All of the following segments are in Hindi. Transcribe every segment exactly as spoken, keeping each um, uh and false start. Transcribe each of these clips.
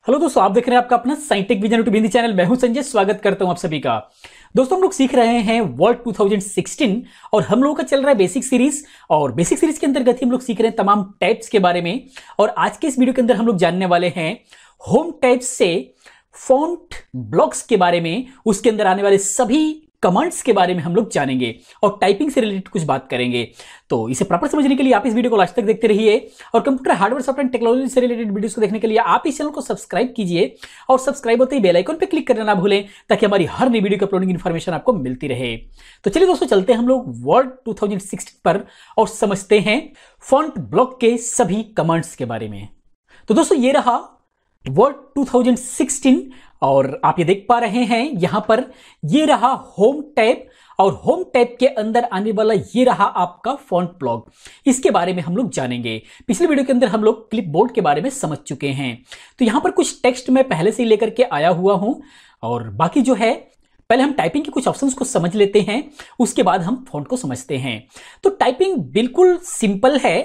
हेलो दोस्तों, आप देख रहे हैं आपका अपना scientific vision YouTube Hindi channel. मैं हूं संजय, स्वागत करता हूं आप सभी का। दोस्तों, हम लोग सीख रहे हैं वर्ल्ड दो हज़ार सोलह और हम लोगों का चल रहा है बेसिक सीरीज। और बेसिक सीरीज के अंतर्गत ही हम लोग सीख रहे हैं तमाम टैब्स के बारे में। और आज के इस वीडियो के अंदर हम लोग जानने वाले हैं होम टैब्स से फॉन्ट ब्लॉक्स के बारे में, उसके अंदर आने वाले सभी कमांड्स के बारे में हम लोग जानेंगे और टाइपिंग से रिलेटेड कुछ बात करेंगे। तो इसे प्रॉपर समझने के लिए आप इस वीडियो को लास्ट तक देखते रहिए और कंप्यूटर हार्डवेयर सॉफ्टवेयर टेक्नोलॉजी से रिलेटेड वीडियोस को देखने के लिए आप इस चैनल को सब्सक्राइब कीजिए और सब्सक्राइब होते ही बेल आइकन पे क्लिक करना ना भूलें, ताकि हमारी हर नई वीडियो की अपलोडिंग इन्फॉर्मेशन आपको मिलती रहे। तो चलिए दोस्तों, चलते हैं हम लोग वर्ल्ड दो हज़ार सोलह पर और समझते हैं फॉन्ट ब्लॉक के सभी कमांड्स के बारे में। तो दोस्तों, ये रहा वर्ल्ड दो हज़ार सोलह और आप ये देख पा रहे हैं यहां पर ये रहा होम टैब और होम टैब के अंदर आने वाला ये रहा आपका फॉन्ट ब्लॉक। इसके बारे में हम लोग जानेंगे। पिछले वीडियो के अंदर हम लोग क्लिपबोर्ड के बारे में समझ चुके हैं। तो यहां पर कुछ टेक्स्ट मैं पहले से ही लेकर के आया हुआ हूं और बाकी जो है पहले हम टाइपिंग के कुछ ऑप्शंस को समझ लेते हैं, उसके बाद हम फॉन्ट को समझते हैं। तो टाइपिंग बिल्कुल सिंपल है।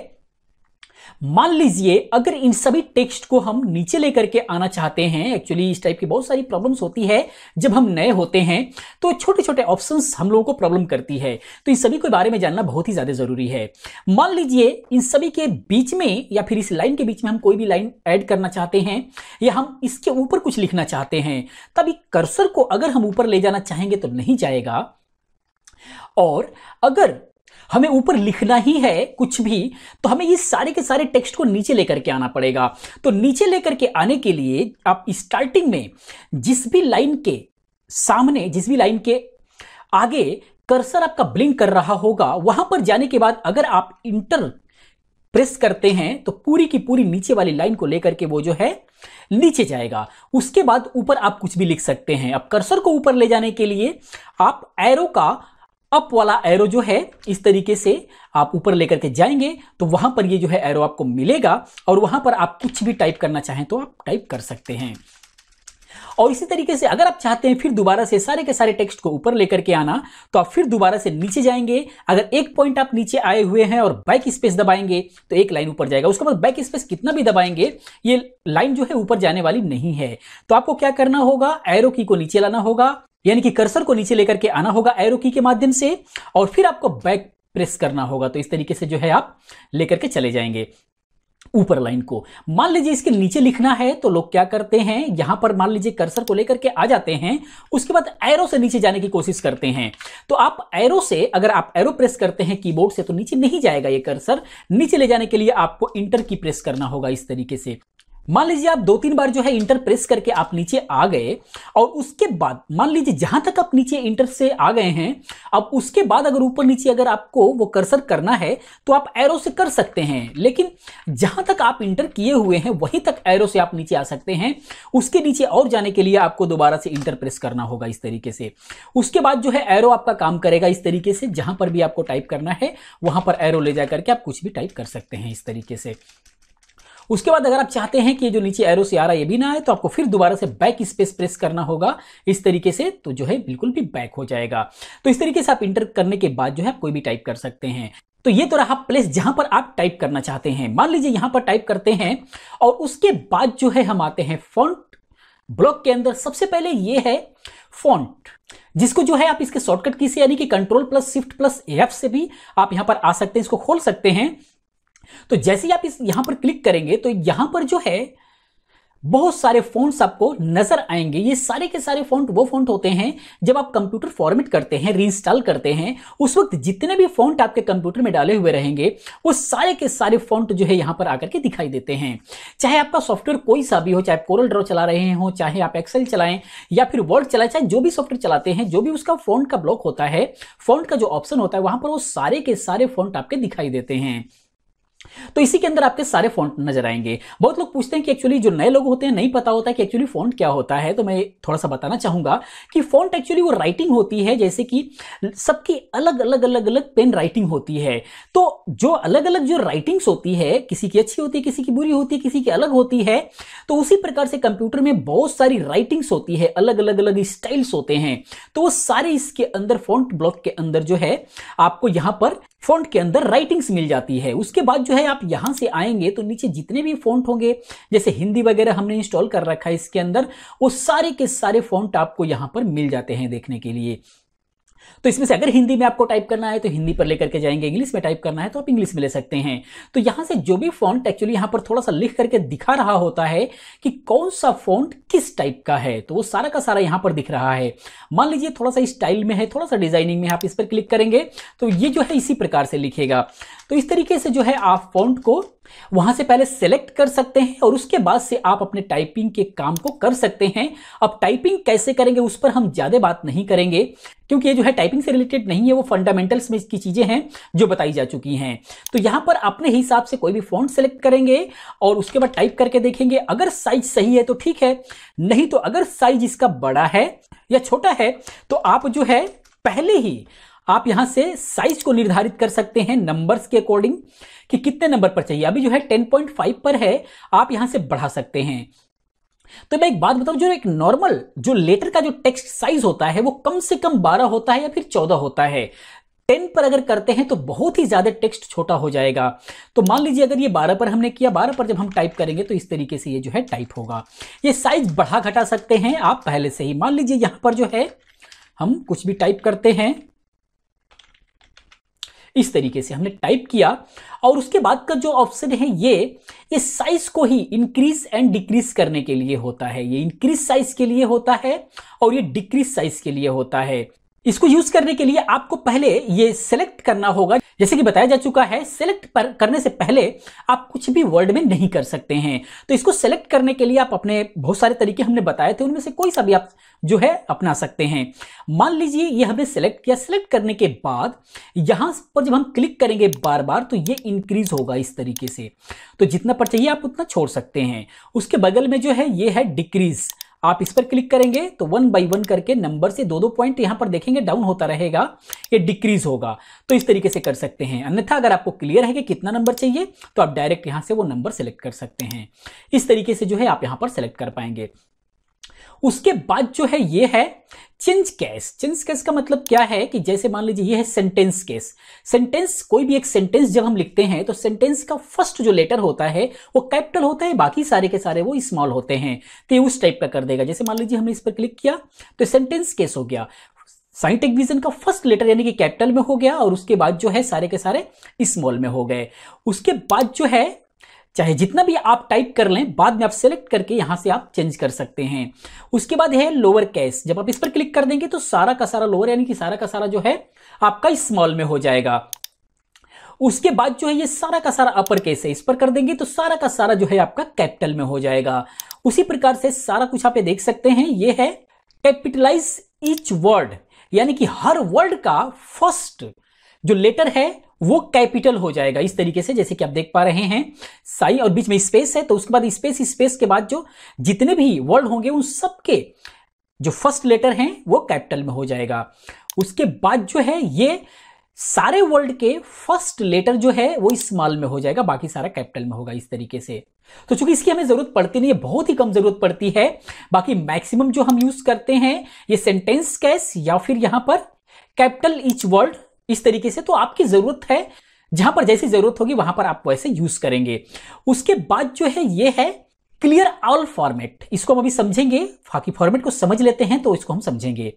मान लीजिए अगर इन सभी टेक्स्ट को हम नीचे लेकर के आना चाहते हैं, एक्चुअली इस टाइप की बहुत सारी प्रॉब्लम्स होती है जब हम नए होते हैं, तो छोटे छोटे ऑप्शंस हम लोगों को प्रॉब्लम करती है। तो इन सभी के बारे में जानना बहुत ही ज्यादा जरूरी है। मान लीजिए इन सभी के बीच में या फिर इस लाइन के बीच में हम कोई भी लाइन ऐड करना चाहते हैं या हम इसके ऊपर कुछ लिखना चाहते हैं, तभी कर्सर को अगर हम ऊपर ले जाना चाहेंगे तो नहीं जाएगा। और अगर हमें ऊपर लिखना ही है कुछ भी, तो हमें ये सारे के सारे टेक्स्ट को नीचे लेकर के आना पड़ेगा। तो नीचे लेकर के आने के लिए आप स्टार्टिंग में जिस भी लाइन के सामने, जिस भी लाइन के आगे कर्सर आपका ब्लिंक कर रहा होगा, वहां पर जाने के बाद अगर आप इंटर प्रेस करते हैं तो पूरी की पूरी नीचे वाली लाइन को लेकर के वो जो है नीचे जाएगा। उसके बाद ऊपर आप कुछ भी लिख सकते हैं। अब कर्सर को ऊपर ले जाने के लिए आप एरो का अप वाला एरो जो है इस तरीके से आप ऊपर लेकर के जाएंगे तो वहां पर ये जो है एरो आपको मिलेगा और वहां पर आप कुछ भी टाइप करना चाहें तो आप टाइप कर सकते हैं। और इसी तरीके से अगर आप चाहते हैं फिर दोबारा से सारे के सारे टेक्स्ट को ऊपर लेकर के आना, तो आप फिर दोबारा से नीचे जाएंगे। अगर एक पॉइंट आप नीचे आए हुए हैं और बैक स्पेस दबाएंगे तो एक लाइन ऊपर जाएगा। उसके बाद बैक स्पेस कितना भी दबाएंगे ये लाइन जो है ऊपर जाने वाली नहीं है। तो आपको क्या करना होगा, एरो की को नीचे लाना होगा, यानी कि कर्सर को नीचे लेकर के आना होगा एरो की के माध्यम से, और फिर आपको बैक प्रेस करना होगा। तो इस तरीके से जो है आप लेकर के चले जाएंगे ऊपर लाइन को। मान लीजिए इसके नीचे लिखना है तो लोग क्या करते हैं, यहां पर मान लीजिए कर्सर को लेकर के आ जाते हैं, उसके बाद एरो से नीचे जाने की कोशिश करते हैं। तो आप एरो से, अगर आप एरो प्रेस करते हैं कीबोर्ड से, तो नीचे नहीं जाएगा ये कर्सर। नीचे ले जाने के लिए आपको इंटर की प्रेस करना होगा इस तरीके से। मान लीजिए आप दो तीन बार जो है इंटर प्रेस करके आप नीचे आ गए और उसके बाद मान लीजिए जहां तक आप नीचे इंटर से आ गए हैं, अब उसके बाद अगर ऊपर नीचे अगर आपको वो कर्सर करना है तो आप एरो से कर सकते हैं, लेकिन जहां तक आप इंटर किए हुए हैं वहीं तक एरो से आप नीचे आ सकते हैं। उसके नीचे और जाने के लिए आपको दोबारा से इंटर प्रेस करना होगा इस तरीके से। उसके बाद जो है एरो आपका काम करेगा इस तरीके से, जहां पर भी आपको टाइप करना है वहां पर एरो ले जाकर के आप कुछ भी टाइप कर सकते हैं इस तरीके से। उसके बाद अगर आप चाहते हैं कि जो नीचे एरो से आ रहा है ये भी ना आए, तो आपको फिर दोबारा से बैक स्पेस प्रेस करना होगा इस तरीके से, तो जो है बिल्कुल भी बैक हो जाएगा। तो इस तरीके से आप इंटर करने के बाद जो है कोई भी टाइप कर सकते हैं। तो ये तो रहा प्लेस जहां पर आप टाइप करना चाहते हैं। मान लीजिए यहां पर टाइप करते हैं और उसके बाद जो है हम आते हैं फॉन्ट ब्लॉक के अंदर। सबसे पहले ये है फॉन्ट, जिसको जो है आप इसके शॉर्टकट की से यानी कि control plus shift plus F से भी आप यहां पर आ सकते हैं, इसको खोल सकते हैं। तो जैसे ही आप इस यहां पर क्लिक करेंगे तो यहां पर जो है बहुत सारे फॉन्ट्स आपको नजर आएंगे। ये सारे के सारे फॉन्ट वो फॉन्ट होते हैं जब आप कंप्यूटर फॉर्मेट करते हैं, रीइंस्टॉल करते हैं, उस वक्त जितने भी फॉन्ट आपके कंप्यूटर में डाले हुए रहेंगे वो सारे के सारे फॉन्ट जो है यहां पर आकर के दिखाई देते हैं। चाहे आपका सॉफ्टवेयर कोई सा भी हो, चाहे कोरल ड्रॉ चला रहे हो, चाहे आप एक्सेल चलाएं या फिर वर्ड चलाएं, चाहे जो भी सॉफ्टवेयर चलाते हैं, जो भी उसका फॉन्ट का ब्लॉक होता है, फॉन्ट का जो ऑप्शन होता है, वहां पर वो सारे के सारे फॉन्ट आपके दिखाई देते हैं। तो इसी के अंदर आपके सारे फॉन्ट नजर आएंगे। बहुत लोग पूछते हैं कि एक्चुअली जो नए लोग होते हैं नहीं पता होता है कि एक्चुअली फॉन्ट क्या होता है, तो मैं थोड़ा सा बताना चाहूंगा कि फॉन्ट एक्चुअली वो राइटिंग होती है, जैसे कि सबकी अलग अलग अलग अलग पेन राइटिंग होती है। तो जो अलग अलग जो राइटिंग्स होती है, किसी की अच्छी होती है, किसी की बुरी होती है, किसी की अलग होती है, तो उसी प्रकार से कंप्यूटर में बहुत सारी राइटिंग्स होती है, अलग अलग अलग स्टाइल्स होते हैं। तो वो सारे इसके अंदर फॉन्ट ब्लॉक के अंदर जो है आपको यहां पर फ़ॉन्ट के अंदर राइटिंग्स मिल जाती है। उसके बाद जो है आप यहां से आएंगे तो नीचे जितने भी फ़ॉन्ट होंगे, जैसे हिंदी वगैरह हमने इंस्टॉल कर रखा है इसके अंदर, वो सारे के सारे फ़ॉन्ट आपको यहां पर मिल जाते हैं देखने के लिए। तो इसमें से अगर हिंदी में आपको टाइप करना है तो हिंदी पर लेकर के जाएंगे, इंग्लिश में टाइप करना है तो आप इंग्लिश में ले सकते हैं। तो यहां से जो भी फॉन्ट एक्चुअली यहां पर थोड़ा सा लिख करके दिखा रहा होता है कि कौन सा फॉन्ट किस टाइप का है, तो वो सारा का सारा यहां पर दिख रहा है। मान लीजिए थोड़ा सा स्टाइल में है, थोड़ा सा डिजाइनिंग में, आप इस पर क्लिक करेंगे तो ये जो है इसी प्रकार से लिखेगा। तो इस तरीके से जो है आप फॉन्ट को वहां से पहले सेलेक्ट कर सकते हैं और उसके बाद से आप अपने टाइपिंग के काम को कर सकते हैं। अब टाइपिंग कैसे करेंगे उस पर हम ज्यादा बात नहीं करेंगे, क्योंकि ये जो है टाइपिंग से रिलेटेड नहीं है, वो फंडामेंटल्स में इसकी चीजें हैं जो बताई जा चुकी हैं। तो यहां पर अपने हिसाब से कोई भी फॉन्ट सेलेक्ट करेंगे और उसके बाद टाइप करके देखेंगे। अगर साइज सही है तो ठीक है, नहीं तो अगर साइज इसका बड़ा है या छोटा है तो आप जो है पहले ही आप यहां से साइज को निर्धारित कर सकते हैं नंबर्स के अकॉर्डिंग कि कितने नंबर पर चाहिए। अभी जो है टेन पॉइंट फाइव पर है, आप यहां से बढ़ा सकते हैं। तो मैं एक बात बताऊं, जो एक नॉर्मल जो लेटर का जो टेक्स्ट साइज होता है वो कम से कम बारह होता है या फिर चौदह होता है। टेन पर अगर करते हैं तो बहुत ही ज्यादा टेक्स्ट छोटा हो जाएगा। तो मान लीजिए अगर ये बारह पर हमने किया, बारह पर जब हम टाइप करेंगे तो इस तरीके से ये जो है टाइप होगा। ये साइज बढ़ा घटा सकते हैं आप पहले से ही। मान लीजिए यहां पर जो है हम कुछ भी टाइप करते हैं, इस तरीके से हमने टाइप किया और उसके बाद का जो ऑप्शन है ये ये साइज को ही इंक्रीज एंड डिक्रीज करने के लिए होता है। ये इंक्रीज साइज के लिए होता है और ये डिक्रीज साइज के लिए होता है। इसको यूज करने के लिए आपको पहले ये सेलेक्ट करना होगा। जैसे कि बताया जा चुका है, सेलेक्ट पर करने से पहले आप कुछ भी वर्ड में नहीं कर सकते हैं। तो इसको सेलेक्ट करने के लिए आप अपने बहुत सारे तरीके हमने बताए थे, उनमें से कोई सा भी आप जो है अपना सकते हैं। मान लीजिए ये हमने सेलेक्ट किया, सेलेक्ट करने के बाद यहां पर जब हम क्लिक करेंगे बार बार तो ये इंक्रीज होगा इस तरीके से। तो जितना पर चाहिए आप उतना छोड़ सकते हैं। उसके बगल में जो है ये है डिक्रीज, आप इस पर क्लिक करेंगे तो वन बाय वन करके नंबर से दो दो पॉइंट यहां पर देखेंगे डाउन होता रहेगा, ये डिक्रीज होगा। तो इस तरीके से कर सकते हैं। अन्यथा अगर आपको क्लियर है कि कितना नंबर चाहिए तो आप डायरेक्ट यहां से वो नंबर सेलेक्ट कर सकते हैं। इस तरीके से जो है आप यहां पर सेलेक्ट कर पाएंगे। उसके बाद जो है ये है चेंज केस। चेंज केस का मतलब क्या है कि जैसे मान लीजिए ये है सेंटेंस केस। सेंटेंस, कोई भी एक सेंटेंस जब हम लिखते हैं तो सेंटेंस का फर्स्ट जो लेटर होता है वो कैपिटल होता है, बाकी सारे के सारे वो स्मॉल होते हैं। तो ये उस टाइप का कर देगा। जैसे मान लीजिए हमने इस पर क्लिक किया तो सेंटेंस केस हो गया। साइंटिफिक विजन का फर्स्ट लेटर यानी कि कैपिटल में हो गया और उसके बाद जो है सारे के सारे स्मॉल में हो गए। उसके बाद जो है चाहे जितना भी आप टाइप कर लें, बाद में आप सेलेक्ट करके यहां से आप चेंज कर सकते हैं। उसके बाद है लोअर केस। जब आप इस पर क्लिक कर देंगे तो सारा का सारा लोअर यानी कि सारा का सारा जो है आपका स्मॉल में हो जाएगा। उसके बाद जो है ये सारा का सारा अपर केस है, इस पर कर देंगे तो सारा का सारा जो है आपका कैपिटल में हो जाएगा। उसी प्रकार से सारा कुछ आप देख सकते हैं। ये है कैपिटलाइज ईच वर्ड, यानी कि हर वर्ड का फर्स्ट जो लेटर है वो कैपिटल हो जाएगा इस तरीके से, जैसे कि आप देख पा रहे हैं। साई और बीच में स्पेस है तो उसके बाद स्पेस, स्पेस के बाद जो जितने भी वर्ड होंगे उन सबके जो फर्स्ट लेटर हैं वो कैपिटल में हो जाएगा। उसके बाद जो है ये सारे वर्ड के फर्स्ट लेटर जो है वो स्मॉल में हो जाएगा, बाकी सारा कैपिटल में होगा इस तरीके से। तो चूंकि इसकी हमें जरूरत पड़ती नहीं है, बहुत ही कम जरूरत पड़ती है। बाकी मैक्सिमम जो हम यूज करते हैं ये सेंटेंस केस या फिर यहां पर कैपिटल ईच वर्ड इस तरीके से। तो आपकी जरूरत है, जहां पर जैसी जरूरत होगी वहां पर आप वैसे यूज करेंगे। उसके बाद जो है ये है क्लियर ऑल फॉर्मेट। इसको हम अभी समझेंगे, बाकी फॉर्मेट को समझ लेते हैं तो इसको हम समझेंगे।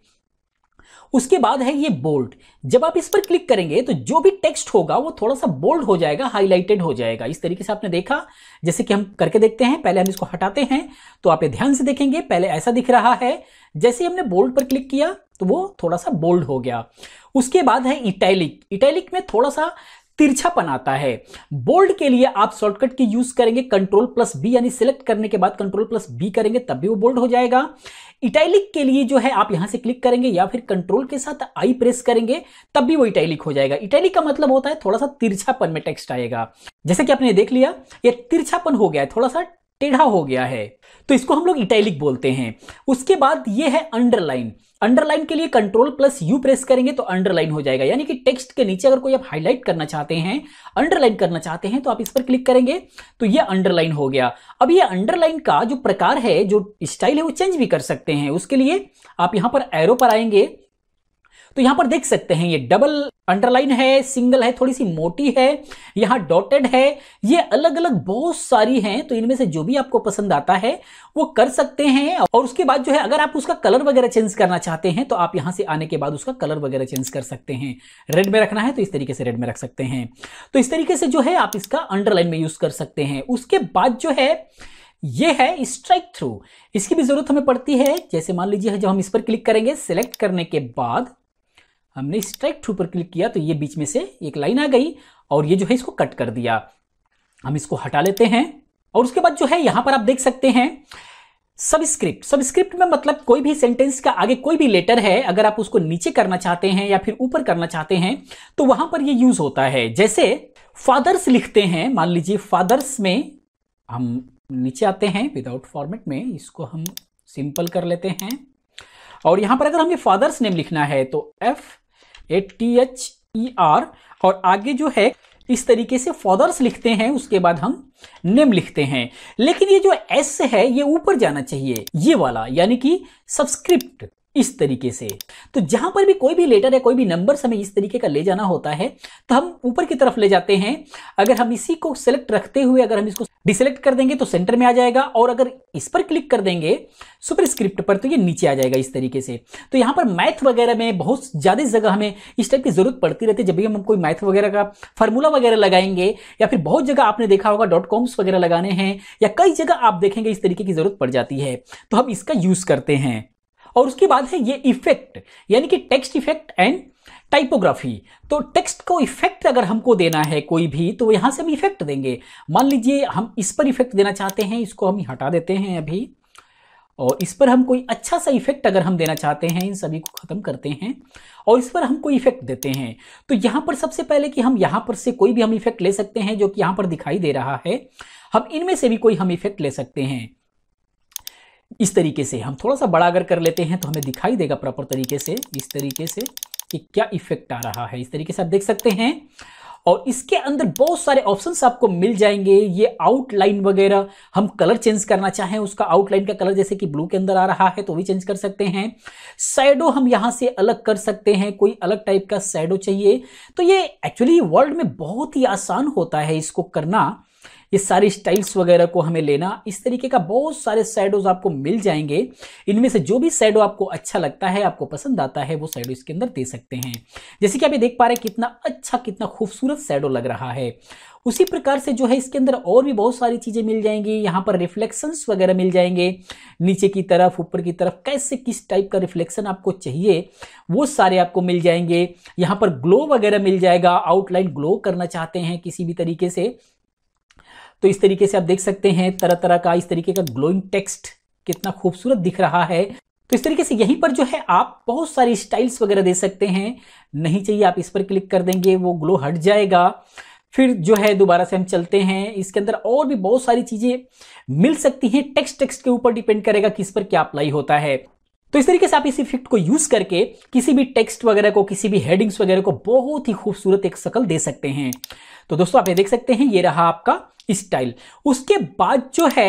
उसके बाद है ये बोल्ड। जब आप इस पर क्लिक करेंगे तो जो भी टेक्स्ट होगा वो थोड़ा सा बोल्ड हो जाएगा, हाईलाइटेड हो जाएगा। इस तरीके से आपने देखा, जैसे कि हम करके देखते हैं। पहले हम इसको हटाते हैं तो आप ये ध्यान से देखेंगे, पहले ऐसा दिख रहा है। जैसे हमने बोल्ड पर क्लिक किया तो वो थोड़ा सा बोल्ड हो गया। उसके बाद है इटैलिक। इटैलिक में थोड़ा सा तिरछापन आता है। बोल्ड के लिए आप शॉर्टकट की यूज करेंगे कंट्रोल प्लस बी, यानी सिलेक्ट करने के बाद कंट्रोल प्लस बी करेंगे तब भी वो बोल्ड हो जाएगा। इटैलिक के लिए जो है आप यहां से क्लिक करेंगे या फिर कंट्रोल के साथ आई प्रेस करेंगे तब भी वो इटैलिक हो जाएगा। इटैलिक का मतलब होता है थोड़ा सा तिरछापन में टेक्स्ट आएगा। जैसे कि आपने देख लिया ये तिरछापन हो गया है, थोड़ा सा टेढ़ा हो गया है, तो इसको हम लोग इटैलिक बोलते हैं। उसके बाद ये है अंडरलाइन। अंडरलाइन के लिए कंट्रोल प्लस यू प्रेस करेंगे तो अंडरलाइन हो जाएगा, यानी कि टेक्स्ट के नीचे अगर कोई आप हाईलाइट करना चाहते हैं, अंडरलाइन करना चाहते हैं, तो आप इस पर क्लिक करेंगे तो ये अंडरलाइन हो गया। अब ये अंडरलाइन का जो प्रकार है, जो स्टाइल है, वो चेंज भी कर सकते हैं। उसके लिए आप यहां पर एरो पर आएंगे तो यहां पर देख सकते हैं ये डबल अंडरलाइन है, सिंगल है, थोड़ी सी मोटी है, यहां डॉटेड है, ये अलग अलग बहुत सारी हैं। तो इनमें से जो भी आपको पसंद आता है वो कर सकते हैं। और उसके बाद जो है अगर आप उसका कलर वगैरह चेंज करना चाहते हैं तो आप यहां से आने के बाद उसका कलर वगैरह चेंज कर सकते हैं। रेड में रखना है तो इस तरीके से रेड में रख सकते हैं। तो इस तरीके से जो है आप इसका अंडरलाइन में यूज कर सकते हैं। उसके बाद जो है ये है स्ट्राइक थ्रू, इसकी भी जरूरत हमें पड़ती है। जैसे मान लीजिए जब हम इस पर क्लिक करेंगे, सिलेक्ट करने के बाद हमने स्ट्राइक थ्रू पर क्लिक किया तो ये बीच में से एक लाइन आ गई और ये जो है इसको कट कर दिया। हम इसको हटा लेते हैं। और उसके बाद जो है यहां पर आप देख सकते हैं सबस्क्रिप्ट। सबस्क्रिप्ट में मतलब कोई भी सेंटेंस का आगे कोई भी लेटर है, अगर आप उसको नीचे करना चाहते हैं या फिर ऊपर करना चाहते हैं तो वहां पर ये यूज होता है। जैसे फादर्स लिखते हैं, मान लीजिए फादर्स में हम नीचे आते हैं विदाउट फॉर्मेट में, इसको हम सिंपल कर लेते हैं। और यहां पर अगर हमें फादर्स नेम लिखना है तो F A T H E R और आगे जो है इस तरीके से फादर्स लिखते हैं, उसके बाद हम नेम लिखते हैं। लेकिन ये जो एस है ये ऊपर जाना चाहिए, ये वाला, यानी कि सबस्क्रिप्ट इस तरीके से। तो जहां पर भी कोई भी लेटर है, कोई भी नंबर्स हमें इस तरीके का ले जाना होता है तो हम ऊपर की तरफ ले जाते हैं। अगर हम इसी को सिलेक्ट रखते हुए अगर हम इसको डिसेलेक्ट कर देंगे तो सेंटर में आ जाएगा, और अगर इस पर क्लिक कर देंगे सुपरस्क्रिप्ट पर तो ये नीचे आ जाएगा इस तरीके से। तो यहां पर मैथ वगैरह में बहुत ज्यादा जगह हमें इस टाइप की जरूरत पड़ती रहती है। जब भी हम कोई मैथ वगैरह का फार्मूला वगैरह लगाएंगे या फिर बहुत जगह आपने देखा होगा डॉट कॉम्स वगैरह लगाने हैं या कई जगह आप देखेंगे इस तरीके की जरूरत पड़ जाती है, तो हम इसका यूज करते हैं। और उसके बाद है ये इफेक्ट, यानी कि टेक्स्ट इफेक्ट एंड टाइपोग्राफी। तो टेक्स्ट को इफेक्ट अगर हमको देना है कोई भी तो यहां से हम इफेक्ट देंगे। मान लीजिए हम इस पर इफेक्ट देना चाहते हैं, इसको हम हटा देते हैं अभी, और इस पर हम कोई अच्छा सा इफेक्ट अगर हम देना चाहते हैं, इन सभी को खत्म करते हैं और इस पर हम कोई इफेक्ट देते हैं। तो यहां पर सबसे पहले कि हम यहां पर से कोई भी हम इफेक्ट ले सकते हैं जो कि यहां पर दिखाई दे रहा है। हम इनमें से भी कोई हम इफेक्ट ले सकते हैं। इस तरीके से हम थोड़ा सा बड़ा अगर कर लेते हैं तो हमें दिखाई देगा प्रॉपर तरीके से, इस तरीके से कि क्या इफेक्ट आ रहा है। इस तरीके से आप देख सकते हैं। और इसके अंदर बहुत सारे ऑप्शंस आपको मिल जाएंगे। ये आउटलाइन वगैरह, हम कलर चेंज करना चाहें उसका आउटलाइन का कलर जैसे कि ब्लू के अंदर आ रहा है तो भी चेंज कर सकते हैं। शैडो हम यहां से अलग कर सकते हैं, कोई अलग टाइप का शैडो चाहिए तो ये एक्चुअली वर्ल्ड में बहुत ही आसान होता है इसको करना। ये सारी स्टाइल्स वगैरह को हमें लेना, इस तरीके का बहुत सारे शैडोज आपको मिल जाएंगे। इनमें से जो भी शैडो आपको अच्छा लगता है, आपको पसंद आता है, वो शैडो इसके अंदर दे सकते हैं। जैसे कि आप ये देख पा रहे हैं कितना अच्छा, कितना खूबसूरत शैडो लग रहा है। उसी प्रकार से जो है इसके अंदर और भी बहुत सारी चीजें मिल जाएंगी। यहाँ पर रिफ्लेक्शंस वगैरह मिल जाएंगे, नीचे की तरफ, ऊपर की तरफ, कैसे किस टाइप का रिफ्लेक्शन आपको चाहिए वो सारे आपको मिल जाएंगे। यहाँ पर ग्लो वगैरह मिल जाएगा, आउटलाइन ग्लो करना चाहते हैं किसी भी तरीके से तो इस तरीके से आप देख सकते हैं तरह तरह का इस तरीके का ग्लोइंग टेक्स्ट कितना खूबसूरत दिख रहा है। तो इस तरीके से यहीं पर जो है आप बहुत सारी स्टाइल्स वगैरह दे सकते हैं। नहीं चाहिए आप इस पर क्लिक कर देंगे, वो ग्लो हट जाएगा। फिर जो है दोबारा से हम चलते हैं, इसके अंदर और भी बहुत सारी चीजें मिल सकती हैं। टेक्स्ट टेक्स्ट के ऊपर डिपेंड करेगा किस पर क्या अप्लाई होता है। तो इस तरीके से आप इस इफेक्ट को यूज करके किसी भी टेक्स्ट वगैरह को, किसी भी हेडिंग्स वगैरह को बहुत ही खूबसूरत एक शक्ल दे सकते हैं। तो दोस्तों आप ये देख सकते हैं, ये रहा आपका स्टाइल। उसके बाद जो है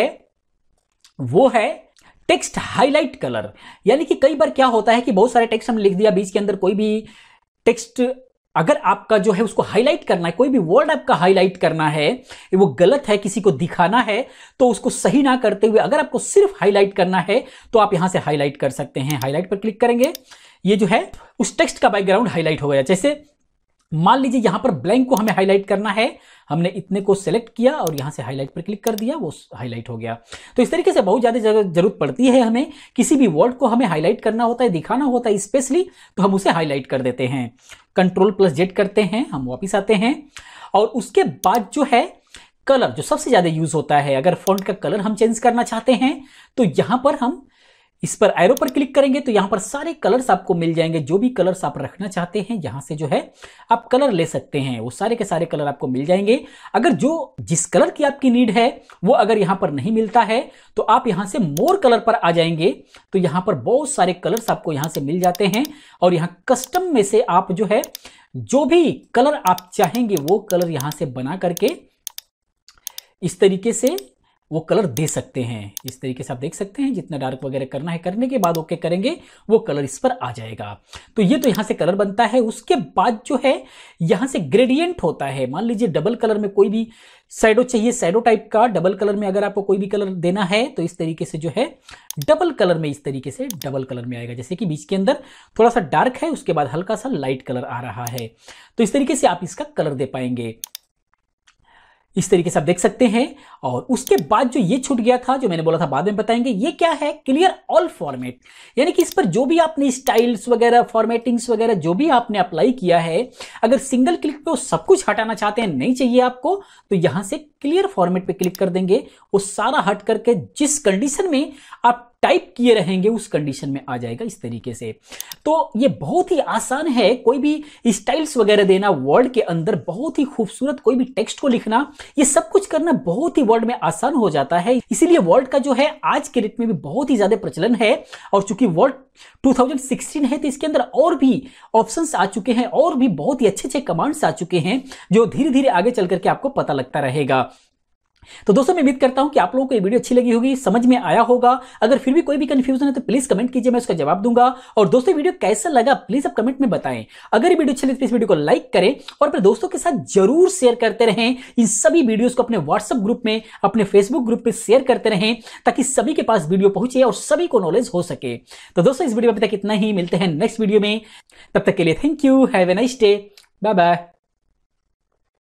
वो है टेक्स्ट हाईलाइट कलर। यानी कि कई बार क्या होता है कि बहुत सारे टेक्स्ट हमने लिख दिया, बीच के अंदर कोई भी टेक्स्ट अगर आपका जो है उसको हाईलाइट करना है, कोई भी वर्ड आपका हाईलाइट करना है, वो गलत है, किसी को दिखाना है, तो उसको सही ना करते हुए अगर आपको सिर्फ हाईलाइट करना है तो आप यहां से हाईलाइट कर सकते हैं। हाईलाइट पर क्लिक करेंगे, ये जो है उस टेक्स्ट का बैकग्राउंड हाईलाइट हो गया। जैसे मान लीजिए यहां पर ब्लैंक को हमें हाईलाइट करना है, हमने इतने को सिलेक्ट किया और यहां से हाईलाइट पर क्लिक कर दिया, वो हाईलाइट हो गया। तो इस तरीके से बहुत ज्यादा जरूरत पड़ती है हमें, किसी भी वर्ड को हमें हाईलाइट करना होता है, दिखाना होता है स्पेशली, तो हम उसे हाईलाइट कर देते हैं। कंट्रोल प्लस जेड करते हैं, हम वापिस आते हैं। और उसके बाद जो है कलर, जो सबसे ज्यादा यूज होता है, अगर फॉन्ट का कलर हम चेंज करना चाहते हैं तो यहां पर हम इस पर एरो पर क्लिक करेंगे तो यहां पर सारे कलर्स आपको मिल जाएंगे। जो भी कलर्स आप रखना चाहते हैं यहां से जो है आप कलर ले सकते हैं, वो सारे के सारे कलर आपको मिल जाएंगे। अगर जो जिस कलर की आपकी नीड है वो अगर यहां पर नहीं मिलता है तो आप यहां से मोर कलर पर आ जाएंगे, तो यहां पर बहुत सारे कलर्स आपको यहां से मिल जाते हैं। और यहां कस्टम में से आप जो है जो भी कलर आप चाहेंगे वो कलर यहां से बना करके इस तरीके से वो कलर दे सकते हैं। इस तरीके से आप देख सकते हैं, जितना डार्क वगैरह करना है करने के बाद ओके करेंगे वो कलर इस पर आ जाएगा। तो ये तो यहां से कलर बनता है। उसके बाद जो है यहां से ग्रेडियंट होता है। मान लीजिए डबल कलर में कोई भी शैडो चाहिए, शैडो टाइप का डबल कलर में अगर आपको कोई भी कलर देना है तो इस तरीके से जो है डबल कलर में, इस तरीके से डबल कलर में आएगा। जैसे कि बीच के अंदर थोड़ा सा डार्क है, उसके बाद हल्का सा लाइट कलर आ रहा है, तो इस तरीके से आप इसका कलर दे पाएंगे। इस तरीके से आप देख सकते हैं। और उसके बाद जो ये छूट गया था, जो मैंने बोला था बाद में बताएंगे, ये क्या है, क्लियर ऑल फॉर्मेट। यानी कि इस पर जो भी आपने स्टाइल्स वगैरह, फॉर्मेटिंग्स वगैरह जो भी आपने अप्लाई किया है, अगर सिंगल क्लिक पे वो सब कुछ हटाना चाहते हैं, नहीं चाहिए आपको, तो यहां से क्लियर फॉर्मेट पे क्लिक कर देंगे। वो सारा हट करके जिस कंडीशन में आप टाइप किए रहेंगे उस कंडीशन में आ जाएगा इस तरीके से। तो ये बहुत ही आसान है। कोई भी स्टाइल्स वगैरह देना वर्ड के अंदर, बहुत ही खूबसूरत कोई भी टेक्स्ट को लिखना, ये सब कुछ करना बहुत ही वर्ड में आसान हो जाता है। इसीलिए वर्ड का जो है आज के डेट में भी बहुत ही ज्यादा प्रचलन है। और चूंकि वर्ड दो हज़ार सोलह है तो इसके अंदर और भी ऑप्शंस आ चुके हैं, और भी बहुत ही अच्छे अच्छे कमांड्स आ चुके हैं, जो धीरे धीरे आगे चल करके आपको पता लगता रहेगा। तो दोस्तों मैं उम्मीद करता हूं कि आप लोगों को ये वीडियो अच्छी लगी होगी, समझ में आया होगा। अगर फिर भी कोई भी कंफ्यूजन है तो प्लीज कमेंट कीजिए, मैं उसका जवाब दूंगा। और दोस्तों वीडियो कैसा लगा प्लीज आप कमेंट में बताएं। अगर ये वीडियो अच्छी लगी तो इस वीडियो को लाइक करें और अपने दोस्तों के साथ जरूर शेयर करते रहें। इन सभी वीडियोस को अपने व्हाट्सएप ग्रुप में, अपने फेसबुक ग्रुप पे शेयर करते रहें, ताकि सभी के पास वीडियो पहुंचे और सभी को नॉलेज हो सके। तो दोस्तों इस वीडियो में अभी तक इतना ही, मिलते हैं नेक्स्ट वीडियो में। तब तक के लिए thank you, have a nice day, bye bye.